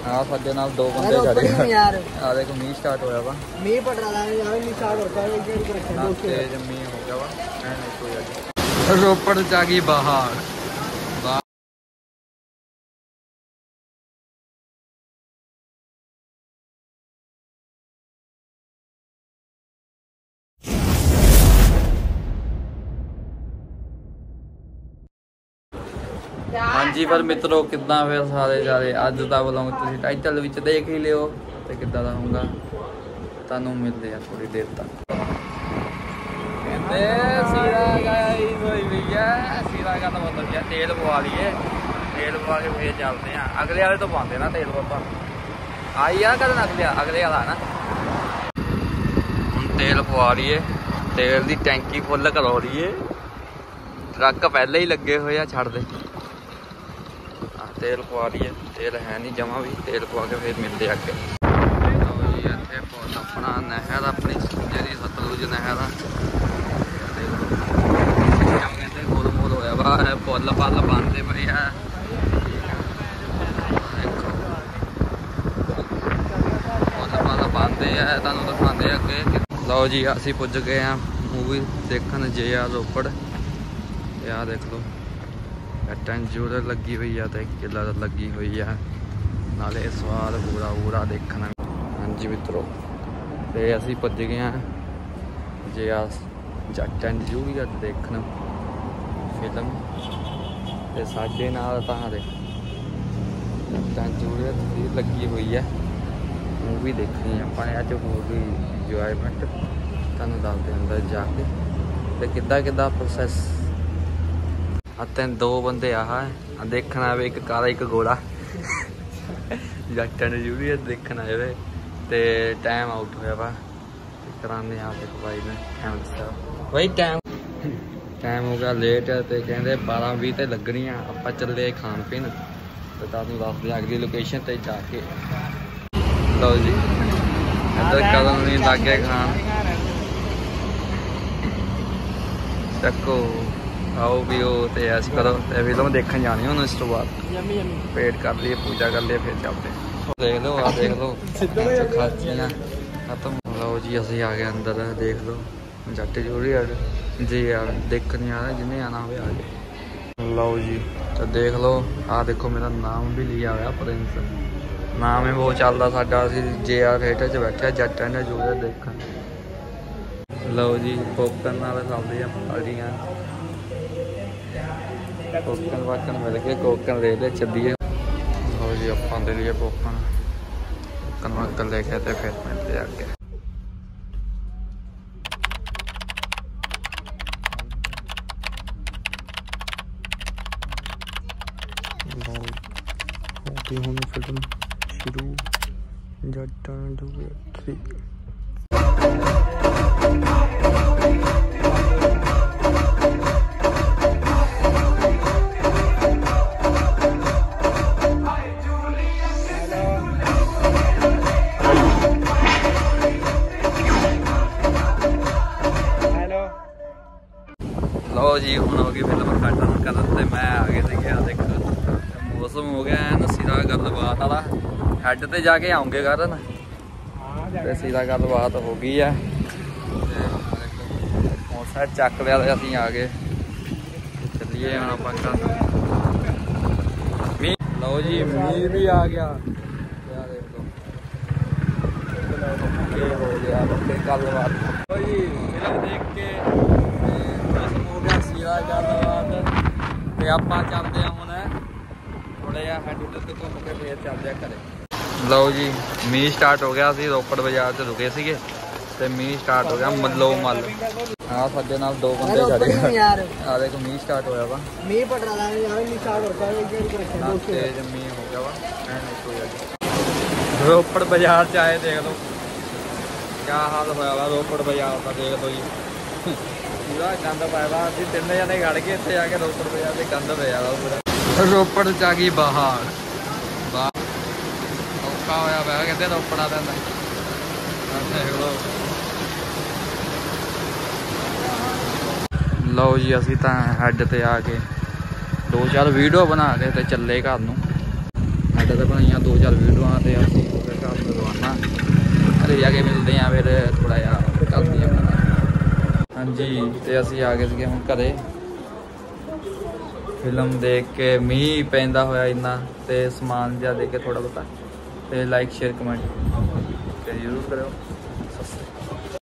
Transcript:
हाँ साडे नाल दो बंदे खड़े यार। आ देखो मींह स्टार्ट होया वा। मींह पड़ रहा है यार, मींह स्टार्ट होता है तेज मींह हो गया वा। रोपड़ च आ गई बाहर। हाँ जी पर मित्रों कितना फिर सारे अज का व्लॉग तुसीं टाइटल विच देख ही लियो ते किद्दां दा होगा तुहानूं मिलदे आ थोड़ी देर तक। कहते सीरा गाइस होई हुई है सीरा का तो मतलब क्या तेल पवा लिए, तेल पवा के फिर चलते हैं। अगले वाले तो पाते ना तेल पापा आई आ कद अगले वाला ना हम तेल पवा लिए, तेल की टैंकी फुल करा लिए, ट्रक पहले ही लगे हुए आ छड़ दे। तेल पवा लिए, तेल है नहीं जमा भी, तेल पवा के फिर मिलते अगे। इतने पुल अपना नहर अपनी जी सतलुज नहर कहते गोल मोल होया वा पुल पल बनते पे है। पुल पल बनते है तुहानूं दिखाते अगे। लो जी असीं पुज गए हैं मूवी देखन JR रोपड़। यार देख लो टेंजूर लगी हुई है तो किलर लगी हुई है नाले स्वाद पूरा पूरा देखना। हाँ जी मित्रों तो असी भज गए हैं JR जट एंड जूलियट देखना फिल्म ते साडे नाल तां दे जट एंड जूलियट लगी हुई है मूवी देखनी है अपने अज मूवी इंजॉयमेंट तुहानूं दसदे अंदर जाके ते किद्दां प्रोसैस। तीन दो बंदे आह देखना वे एक काला एक गोरा जट एंड जूलियट देखना आए ते टाइम आउट होया वा कराने आप एक भाई ने भाई टाइम हो गया लेट ते कहंदे 12:20 ते लगनी आ। आपां चले खाण पीण ते तुहानूं दसदे अगली लोकेशन ते जाके। लो जी इधर कदम नहीं लागे खाण चक्को आओ भी हो तो ऐस करो फिल्म देखने जानी हूँ इस तो बाद पेट कर लिए पूजा कर लिए फिर चलते देख लो खाचियाँ खत्म। लो जी असी आ गए अंदर देख लो जट जूलियट जी यार देखने आ रहे जिन्हें आना हो आ गए। लो जी तो देख लो आ देखो मेरा नाम भी लिया हुआ प्रिंस नाम है वो चलता साडा JR थिएटर च बैठे जट एंड जूलियट देखन। लो जी पॉपकॉर्न नाल खाते पार्टियां कोकन वाकन मिल गए कोकन ले ले चलिए। और जी अपन दे लिए कोकन वाकन लेके तो फिर मिलते आगे। फिल्म शुरू जट एंड जूलियट 3। लो जी हूँ हो गई फिल्म खत्म करन ते मैं आ गए थे देख मौसम हो गया है सीधा गलबात वाला हैड ते जाके आऊँगे करन ते सीधा गलबात हो गई है मोटरसाइकिल चक लिया असीं आ गए चलिए हम अपन घर। लो जी मींह भी आ गया देख लो हो गया गलबात जी फिल्म देख के ਆਪਾਂ ਚੱਲਦੇ ਆ ਹੁਣ ਥੋੜਾ ਜਿਹਾ ਹੈਡ ਉੱਤੇ ਘੁੰਮ ਕੇ ਫੇਰ ਚੱਲਦੇ ਆ ਘਰੇ। ਲਓ ਜੀ ਮੀਂਹ ਸਟਾਰਟ ਹੋ ਗਿਆ ਸੀ ਰੋਪੜ ਬਾਜ਼ਾਰ 'ਚ ਰੁਕੇ ਸੀਗੇ ਤੇ ਮੀਂਹ ਸਟਾਰਟ ਹੋ ਗਿਆ ਮੱਲੋ ਮੱਲ। ਹਾਂ ਸਾਡੇ ਨਾਲ ਦੋ ਬੰਦੇ ਖੜੇ ਯਾਰ ਆ ਦੇਖੋ ਮੀਂਹ ਸਟਾਰਟ ਹੋਇਆ ਵਾ ਮੀਂਹ ਪੜ ਰਹਾ ਹੈ ਯਾਰ ਮੀਂਹ ਸਟਾਰਟ ਹੋ ਗਿਆ ਤੇਜ਼ ਮੀਂਹ ਹੋ ਗਿਆ ਵਾ ਰੋਪੜ ਬਾਜ਼ਾਰ 'ਚ ਆਏ ਦੇਖ ਲਓ ਕਿਆ ਹਾਲ ਹੋਇਆ ਵਾ ਰੋਪੜ ਬਾਜ਼ਾਰ ਦਾ ਦੇਖ ਲਓ ਜੀ पूरा गंद पाया वा अभी 3 जने खड़ के इतने आके रोपड़ बाजार से गंद पे पूरा रोपड़ च आ गई बाहर औखा होया वह कहते रोपड़ा देना देख लो। लो जी असी तो हैड ते आके 2-4 वीडियो बना के ते चले घर नूं हैड ਪਹਿਲਾਂ ਤਾਂ ਬਣਾਈਆਂ 2-4 ਵੀਡੀਓਆਂ ਤੇ ਅਸੀਂ ਹੋ ਗਏ ਘਰ ਤੋਂ ਰਵਾਨਾ। ਘਰੇ ਜਾ ਕੇ ਮਿਲਦੇ ਹਾਂ ਫਿਰ ਥੋੜ੍ਹਾ ਜਿਹਾ ਕਰਦੀ ਹਾਂ। ਹਾਂਜੀ ਤੇ ਅਸੀਂ ਆ ਗਏ ਸੀਗੇ ਹੁਣ ਘਰੇ। ਫਿਲਮ ਦੇਖ ਕੇ ਮੀਂਹ ਪੈਂਦਾ ਹੋਇਆ ਇੰਨਾ ਤੇ ਸਮਾਨ ਜਿਹਾ ਦੇਖ ਕੇ ਥੋੜ੍ਹਾ ਬਹੁਤਾ ਤੇ ਲਾਈਕ ਸ਼ੇਅਰ ਕਮੈਂਟ ਤੇ ਜ਼ਰੂਰ ਕਰਿਓ। ਸਤਿ ਸ਼੍ਰੀ ਅਕਾਲ।